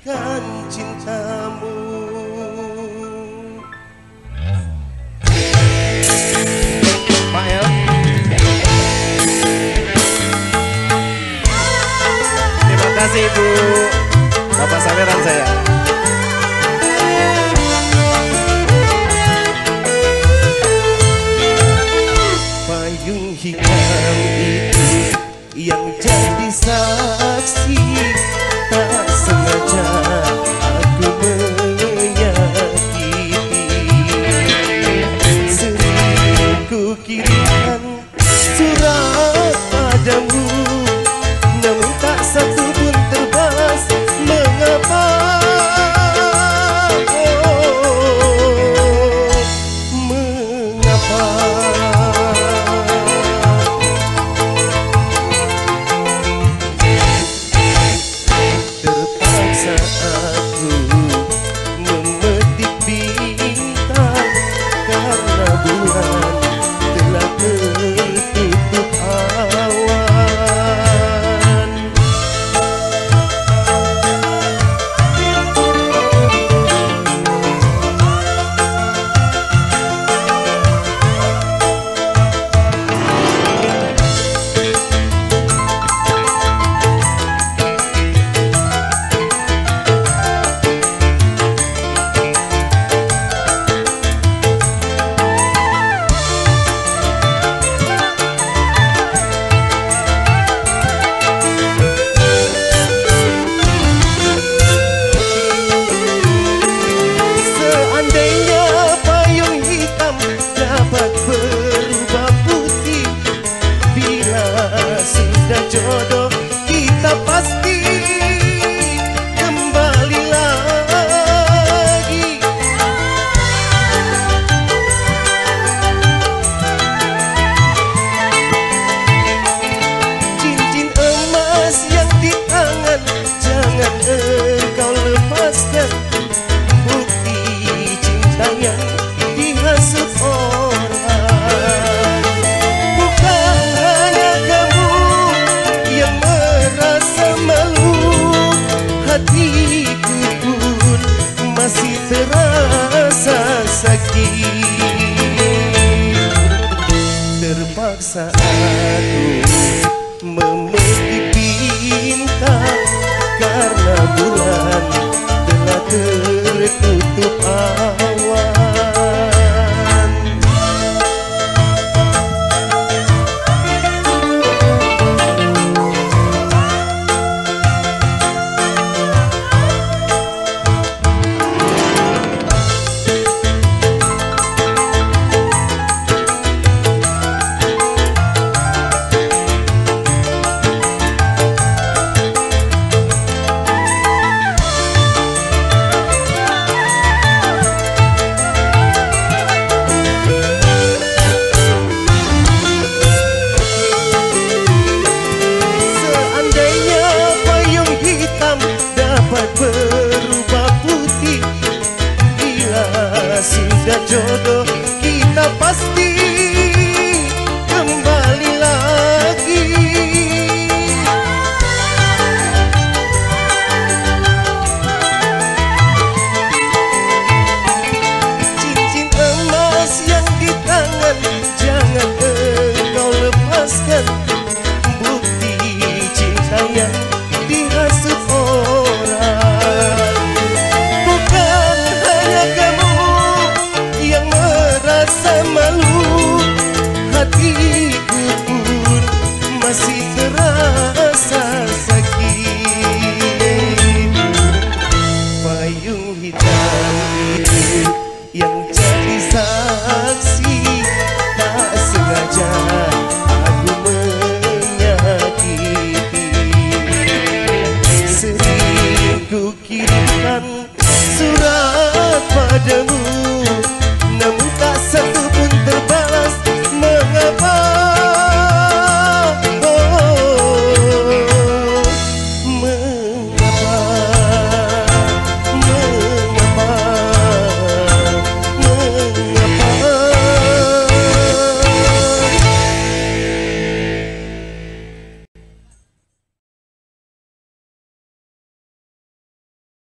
buktikan cintamu. Pak ya. Terima kasih Ibu. Bapak saweran saya. Payung hitam itu yang jadi saksi, tak sengaja aku menyakiti. Sering ku kirimkan surat padamu, namun tak satu pun terbalas. Mengapa? Mengapa? Terpaksa aku memetik bintang karena bulan telah tertutup awan. Jodoh kita pasti kembali lagi. Cincin emas yang di tangan jangan engkau lepaskan. Bukti cinta yang dihasut orang. Hatiku pun masih terasa sakit. Terpaksa aku memetik bintang karena bulan telah tertutup awan. Berubah putih bila sudah jodoh kita pasti kembali lagi. Cincin emas yang di tangan jangan engkau lepaskan. Bukti cinta yang dihasut